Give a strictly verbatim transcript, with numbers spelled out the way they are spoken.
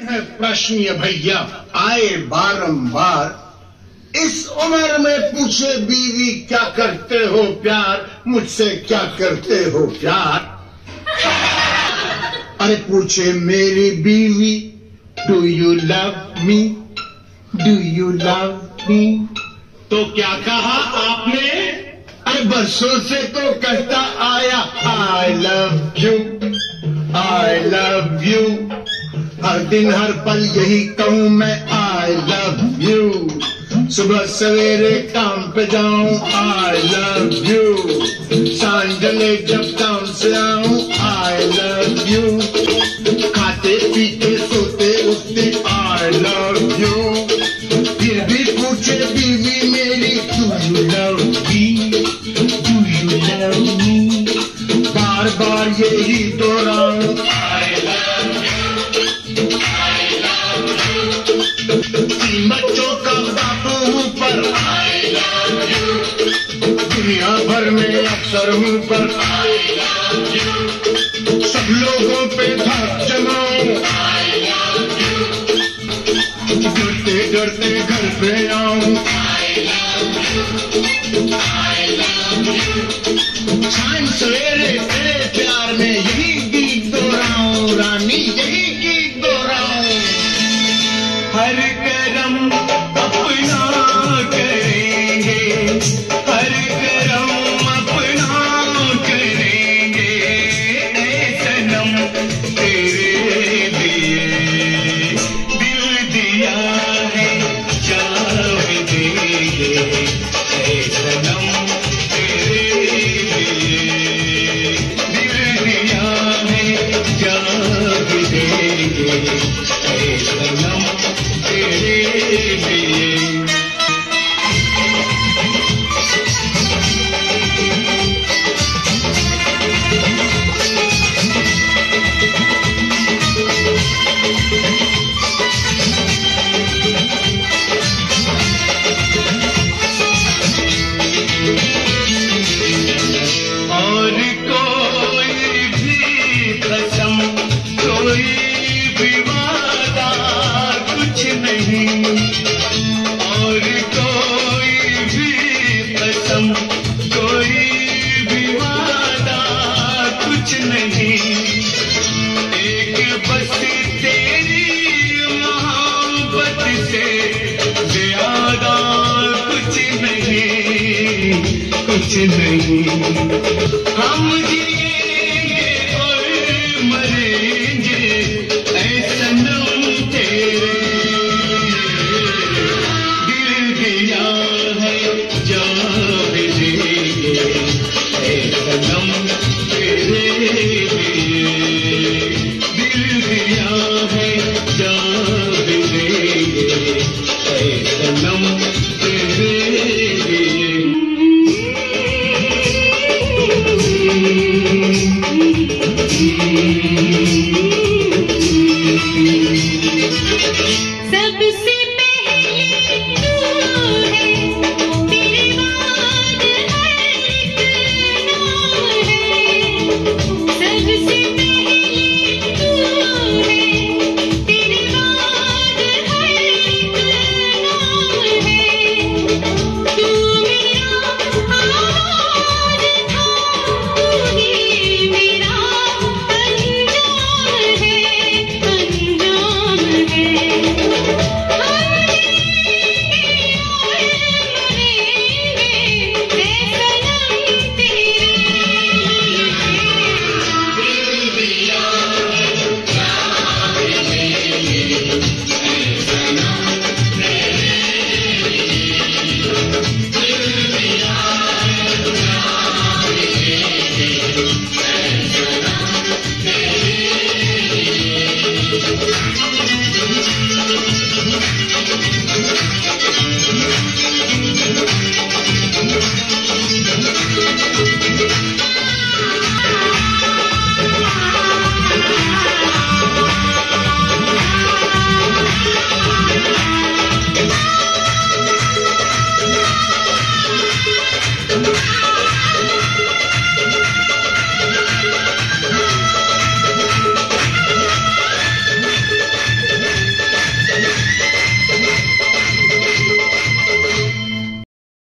है प्रश्न ये भैया आए बारंबार, इस उम्र में पूछे बीवी क्या करते हो प्यार, मुझसे क्या करते हो प्यार। अरे पूछे मेरी बीवी do you love me, do you love me, तो क्या कहा आपने? अरे बरसों से तो कहता आया I love you, I love you, हर दिन हर पल यही कहूँ मैं आई लव यू, सुबह सवेरे काम पे जाऊं आई लव यू, सांझले जब काम से आऊं आई लव यू, खाते पीते सोते उठते आई लव यू, फिर भी पूछे बीवी मेरी do you love me, do you love me, बार बार यही दोहराऊं I love you, I love you, तीन बच्चों का बापू हूँ पर आई लव यू, दुनिया भर में अक्सर हूँ पर आई लव यू, सब लोगों पे धक जमाऊं आई लव यू, डरते डरते घर पे आऊं I love you, I love you, शाम सवेरे तेरे प्यार में यही गीत दोहराऊं रानी, यही गीत दोहराऊं। हर करम अपना करेंगे, हर करम अपना करेंगे, ऐ सनम तेरे लिए दिल दिया है जान देंगे, ऐ सनम तेरे लिए दिल दिया है जान देंगे, ऐ सनम तेरे लिए। और कोई भी कसम, कोई भी वादा कुछ नहीं, और कोई भी कसम, कोई भी वादा कुछ नहीं, एक बस तेरी मोहब्बत से ज्यादा कुछ नहीं, कुछ नहीं, हम जिएंगे और मरेंगे ऐ सनम तेरे, दिल दिया है जान देंगे ऐ सनम तेरे लिए, दिल दिया है जान देंगे ऐ सनम तेरे लिए। सबसे पहले तू है, तेरे बाद हर एक नाम है, सबसे पहले तू है, तेरे बाद हर एक नाम है, तू मेरा आवाज था, तू ही मेरा अंजाम है, अंजाम है,